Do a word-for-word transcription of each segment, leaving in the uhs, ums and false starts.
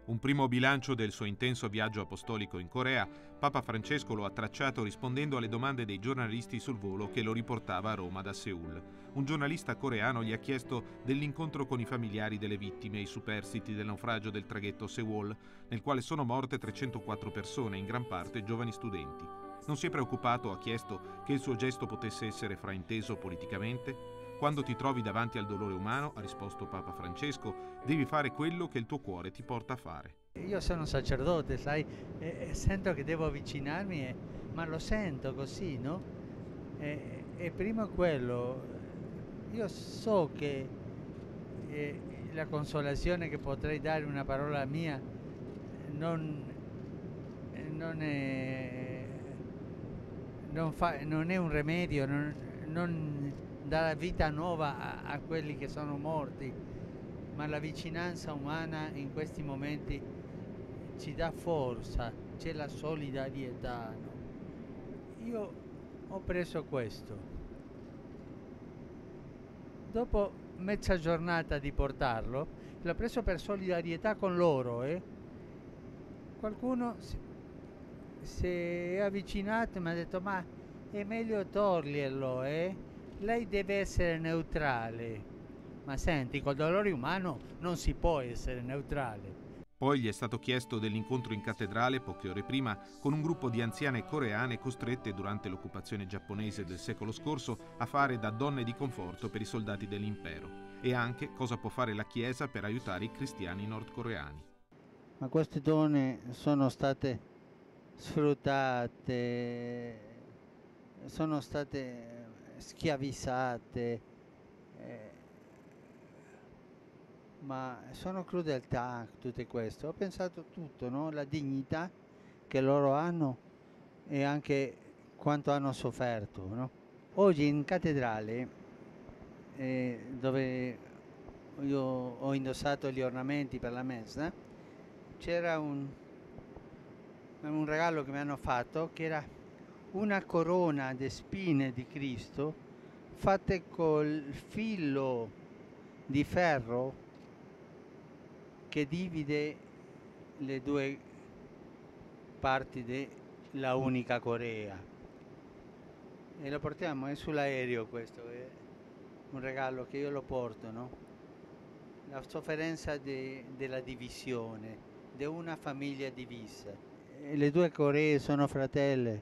Un primo bilancio del suo intenso viaggio apostolico in Corea, Papa Francesco lo ha tracciato rispondendo alle domande dei giornalisti sul volo che lo riportava a Roma da Seul. Un giornalista coreano gli ha chiesto dell'incontro con i familiari delle vittime e i superstiti del naufragio del traghetto Sewol, nel quale sono morte trecentoquattro persone, in gran parte giovani studenti. Non si è preoccupato, ha chiesto, che il suo gesto potesse essere frainteso politicamente? Quando ti trovi davanti al dolore umano, ha risposto Papa Francesco, devi fare quello che il tuo cuore ti porta a fare. Io sono sacerdote, sai, e, e sento che devo avvicinarmi, e, ma lo sento così, no? E, e prima quello, io so che eh, la consolazione che potrei dare una parola mia non, non, è, non, fa, non è un rimedio, non, non dà vita nuova a, a quelli che sono morti, ma la vicinanza umana in questi momenti ci dà forza, c'è la solidarietà. No? Io ho preso questo. Dopo mezza giornata di portarlo, l'ho preso per solidarietà con loro. Eh? Qualcuno si, si è avvicinato e mi ha detto: ma è meglio toglierlo, eh? Lei deve essere neutrale. Ma senti, col dolore umano non si può essere neutrale. Poi gli è stato chiesto dell'incontro in cattedrale poche ore prima con un gruppo di anziane coreane costrette durante l'occupazione giapponese del secolo scorso a fare da donne di conforto per i soldati dell'impero, e anche cosa può fare la Chiesa per aiutare i cristiani nordcoreani. Ma queste donne sono state sfruttate, sono state schiavizzate, eh, ma sono crudeltà tutte queste. Ho pensato tutto, no? La dignità che loro hanno e anche quanto hanno sofferto, no? Oggi in cattedrale, eh, dove io ho indossato gli ornamenti per la messa, c'era un, un regalo che mi hanno fatto, che era una corona di spine di Cristo fatte col filo di ferro che divide le due parti della unica Corea. E lo portiamo, è sull'aereo questo, è un regalo che io lo porto, no? La sofferenza de, della divisione, di una famiglia divisa. E le due Coree sono fratelli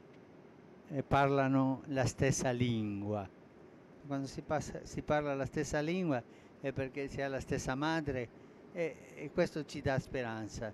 e parlano la stessa lingua. Quando si, passa, si parla la stessa lingua è perché si ha la stessa madre, e, e questo ci dà speranza.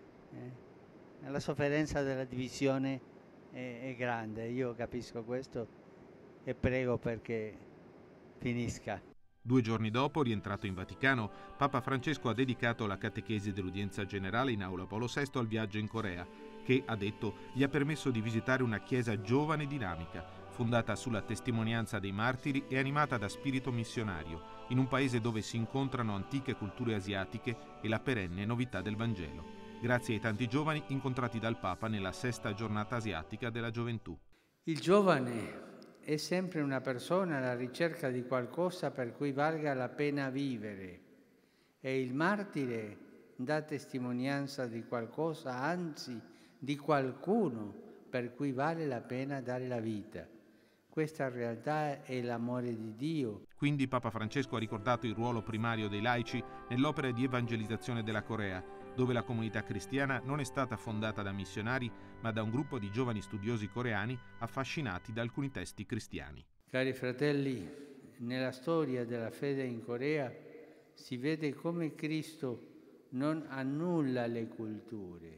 Eh? La sofferenza della divisione è, è grande, io capisco questo e prego perché finisca. Due giorni dopo, rientrato in Vaticano, Papa Francesco ha dedicato la catechesi dell'udienza generale in Aula Paolo sesto al viaggio in Corea, che, ha detto, gli ha permesso di visitare una chiesa giovane e dinamica, fondata sulla testimonianza dei martiri e animata da spirito missionario, in un paese dove si incontrano antiche culture asiatiche e la perenne novità del Vangelo, grazie ai tanti giovani incontrati dal Papa nella sesta giornata asiatica della gioventù. Il giovane è sempre una persona alla ricerca di qualcosa per cui valga la pena vivere, e il martire dà testimonianza di qualcosa, anzi di qualcuno per cui vale la pena dare la vita. Questa realtà è l'amore di Dio. Quindi Papa Francesco ha ricordato il ruolo primario dei laici nell'opera di evangelizzazione della Corea, dove la comunità cristiana non è stata fondata da missionari, ma da un gruppo di giovani studiosi coreani affascinati da alcuni testi cristiani. Cari fratelli, nella storia della fede in Corea si vede come Cristo non annulla le culture.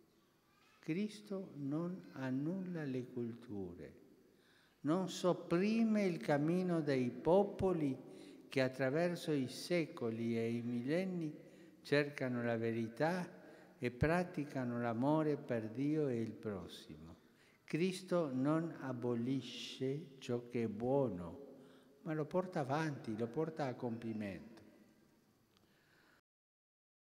Cristo non annulla le culture. Non sopprime il cammino dei popoli che attraverso i secoli e i millenni cercano la verità e praticano l'amore per Dio e il prossimo. Cristo non abolisce ciò che è buono, ma lo porta avanti, lo porta a compimento.